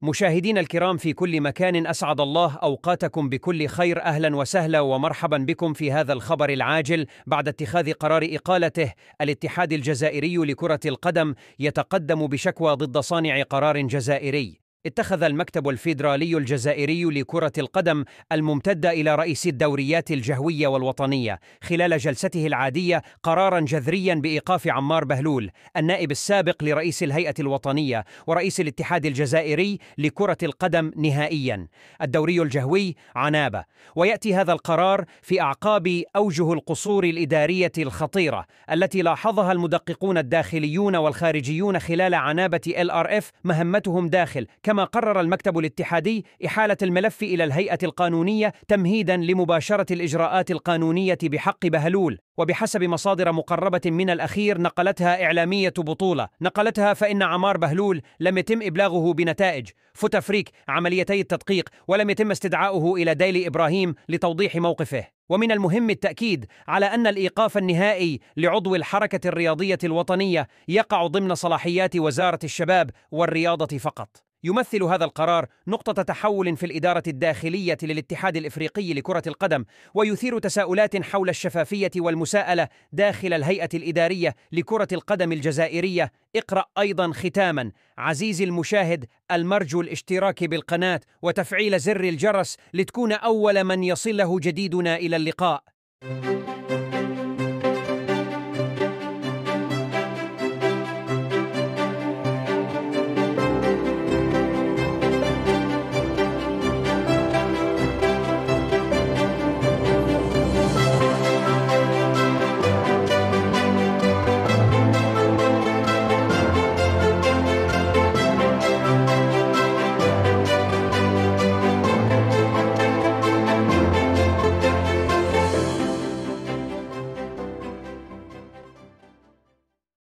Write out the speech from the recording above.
مشاهدينا الكرام في كل مكان، أسعد الله أوقاتكم بكل خير. أهلا وسهلا ومرحبا بكم في هذا الخبر العاجل. بعد اتخاذ قرار إقالته، الاتحاد الجزائري لكرة القدم يتقدم بشكوى ضد صانع قرار جزائري. اتخذ المكتب الفيدرالي الجزائري لكرة القدم الممتدة إلى رئيس الدوريات الجهوية والوطنية خلال جلسته العادية قرارا جذريا بإيقاف عمار بهلول، النائب السابق لرئيس الهيئة الوطنية ورئيس الاتحاد الجزائري لكرة القدم نهائيا. الدوري الجهوي عنابة، ويأتي هذا القرار في أعقاب أوجه القصور الإدارية الخطيرة التي لاحظها المدققون الداخليون والخارجيون خلال عنابة LRF مهمتهم داخل. كما قرر المكتب الاتحادي إحالة الملف إلى الهيئة القانونية تمهيدا لمباشرة الإجراءات القانونية بحق بهلول. وبحسب مصادر مقربة من الأخير نقلتها إعلامية بطولة، نقلتها فإن عمار بهلول لم يتم إبلاغه بنتائج فوتافريك عمليتي التدقيق، ولم يتم استدعاؤه إلى ديلي إبراهيم لتوضيح موقفه. ومن المهم التأكيد على أن الإيقاف النهائي لعضو الحركة الرياضية الوطنية يقع ضمن صلاحيات وزارة الشباب والرياضة فقط. يمثل هذا القرار نقطة تحول في الإدارة الداخلية للاتحاد الإفريقي لكرة القدم، ويثير تساؤلات حول الشفافية والمساءلة داخل الهيئة الإدارية لكرة القدم الجزائرية. اقرأ أيضا ختاما عزيزي المشاهد المرجو الاشتراك بالقناة وتفعيل زر الجرس لتكون أول من يصله جديدنا. إلى اللقاء.